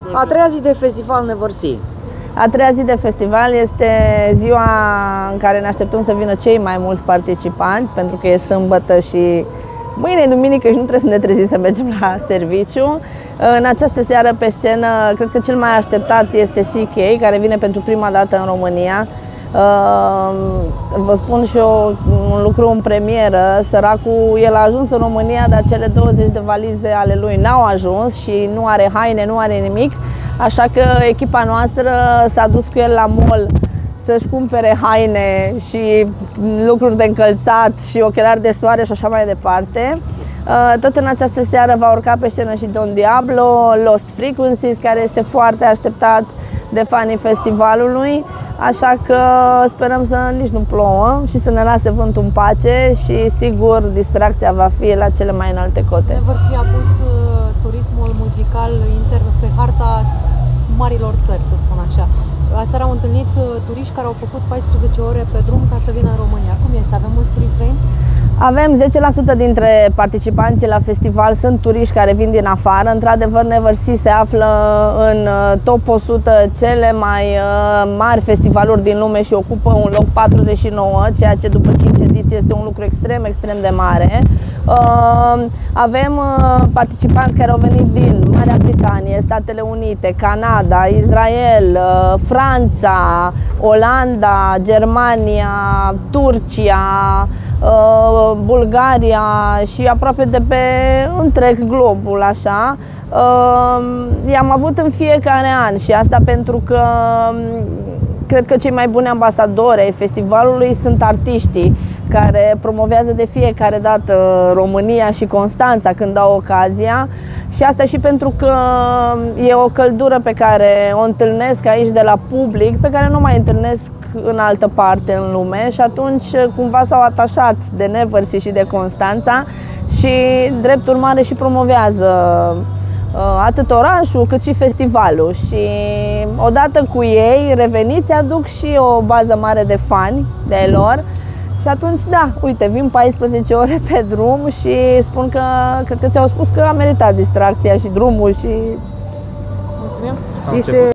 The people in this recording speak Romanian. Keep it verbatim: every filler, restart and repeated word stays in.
A treia zi de festival Nevărsi. A treia zi de festival este ziua în care ne așteptăm să vină cei mai mulți participanți, pentru că e sâmbătă și mâine e duminică și nu trebuie să ne trezim să mergem la serviciu. În această seară pe scenă, cred că cel mai așteptat este C K, care vine pentru prima dată în România. Vă spun și eu un lucru în premieră, săracul, el a ajuns în România, dar cele douăzeci de valize ale lui n-au ajuns și nu are haine, nu are nimic, așa că echipa noastră s-a dus cu el la mall să-și cumpere haine și lucruri de încălțat și ochelari de soare și așa mai departe. Tot în această seară va urca pe scenă și Don Diablo, Lost Frequencies, care este foarte așteptat de fanii festivalului, așa că sperăm să nici nu plouă și să ne lase vântul în pace și sigur distracția va fi la cele mai înalte cote. Nevărsi a pus turismul muzical intern pe harta marilor țări, să spun așa. Aseară au întâlnit turiști care au făcut paisprezece ore pe drum ca să vină în România. Cum este? Avem mulți turiști străini? Avem zece la sută dintre participanții la festival sunt turiști care vin din afară. Într-adevăr, Nevărsi se află în top o sută cele mai mari festivaluri din lume și ocupă un loc patruzeci și nouă, ceea ce după cinci ediții este un lucru extrem, extrem de mare. Avem participanți care au venit din Marea Britanie, Statele Unite, Canada, Israel, Franța, Olanda, Germania, Turcia, Bulgaria și aproape de pe întreg globul, așa. I-am avut în fiecare an și asta pentru că cred că cei mai buni ambasadori ai festivalului sunt artiștii care promovează de fiecare dată România și Constanța când au ocazia, și asta și pentru că e o căldură pe care o întâlnesc aici de la public, pe care nu mai întâlnesc în altă parte în lume, și atunci cumva s-au atașat de Nevărsi și de Constanța și drept urmare și promovează atât orașul cât și festivalul, și odată cu ei reveniți aduc și o bază mare de fani de lor. Și atunci, da, uite, vin paisprezece ore pe drum și spun că, cred că ți-au spus că a meritat distracția și drumul și... Mulțumim! Este